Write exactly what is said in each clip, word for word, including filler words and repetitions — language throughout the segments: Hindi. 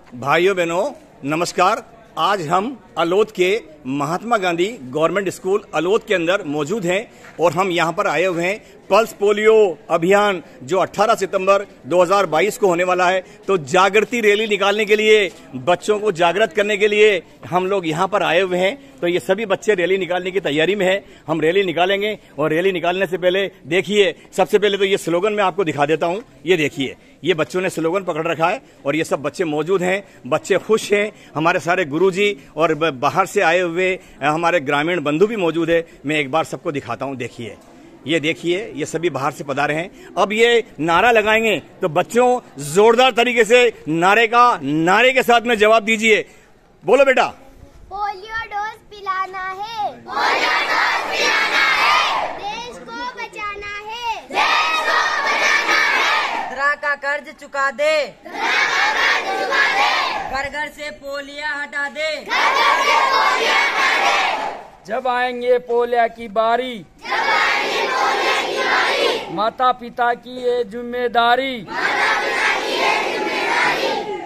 भाइयों बहनों नमस्कार। आज हम अलोद के महात्मा गांधी गवर्नमेंट स्कूल अलोद के अंदर मौजूद हैं और हम यहां पर आए हुए हैं पल्स पोलियो अभियान जो अठारह सितंबर दो हज़ार बाईस को होने वाला है। तो जागृति रैली निकालने के लिए, बच्चों को जागृत करने के लिए हम लोग यहां पर आए हुए हैं। तो ये सभी बच्चे रैली निकालने की तैयारी में है। हम रैली निकालेंगे और रैली निकालने से पहले देखिए, सबसे पहले तो ये स्लोगन मैं आपको दिखा देता हूं। ये देखिए, ये बच्चों ने स्लोगन पकड़ रखा है और ये सब बच्चे मौजूद हैं। बच्चे खुश हैं। हमारे सारे गुरुजी और बाहर से आए हुए हमारे ग्रामीण बंधु भी मौजूद है। मैं एक बार सबको दिखाता हूं। देखिए, ये देखिए, ये सभी बाहर से पधारे हैं। अब ये नारा लगाएंगे तो बच्चों जोरदार तरीके से नारे का नारे के साथ में जवाब दीजिए। बोलो बेटा। पोलियो डोज पिलाना है, पोलियो डोज पिलाना है, देश को बचाना है, देश को बचाना है, धरा का कर्ज चुका दे, धरा का कर्ज चुका दे, घर घर से पोलिया हटा दे, घर घर से पोलियो हटा दे। जब आएंगे पोलिया की बारी, जब आएंगे पोलियो की बारी, माता पिता की ये जिम्मेदारी, माता पिता की ये जिम्मेदारी।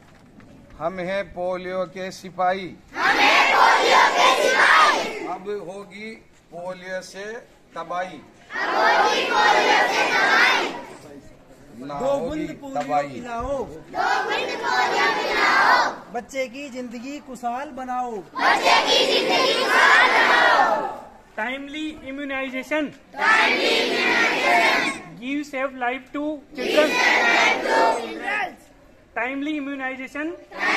हम हैं पोलियो के सिपाही, हम हैं पोलियो के सिपाही, अब होगी पोलियो से तबाही, अब होगी पोलियो से तबाही, ना होगी तबाही। पिलाओ, दो बूंद पोलियो पिलाओ, बच्चे की जिंदगी खुशहाल बनाओ, बच्चे की जिंदगी खुशहाल बनाओ। Timely immunisation, timely immunisation, give safe life to children, children, timely immunisation,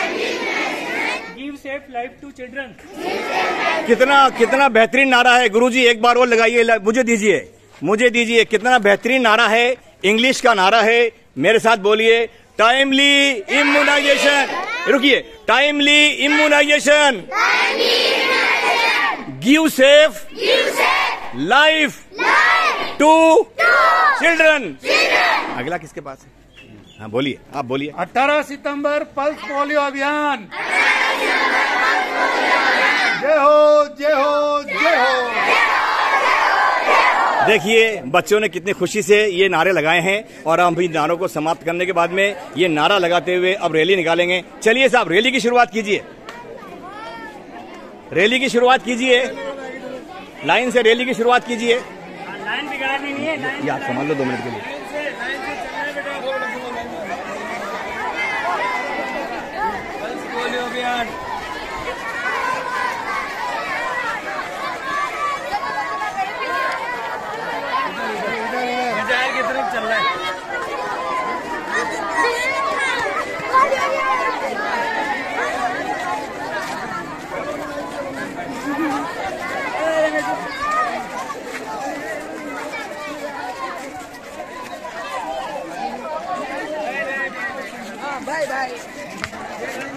give safe life to children. कितना कितना बेहतरीन नारा है गुरुजी, एक बार और लगाइए, मुझे दीजिए मुझे दीजिए। कितना बेहतरीन नारा है, इंग्लिश का नारा है। मेरे साथ बोलिए, टाइमली इम्यूनाइजेशन। रुकिए, timely immunisation, give safe life to children. अगला किसके पास है? हाँ बोलिए, आप बोलिए। अठारह सितंबर पल्स पोलियो अभियान। जय हो, जय हो, जय हो। देखिए, बच्चों ने कितनी खुशी से ये नारे लगाए हैं और हम भी नारों को समाप्त करने के बाद में ये नारा लगाते हुए अब रैली निकालेंगे। चलिए साहब, रैली की शुरुआत कीजिए। रैली की शुरुआत कीजिए, लाइन से रैली की शुरुआत कीजिए। लाइन बिगाड़नी नहीं है, लाइन आप संभाल लो दो मिनट के लिए। पोलियो अभियान। बाजार की तरफ चल रहा है। Bye bye.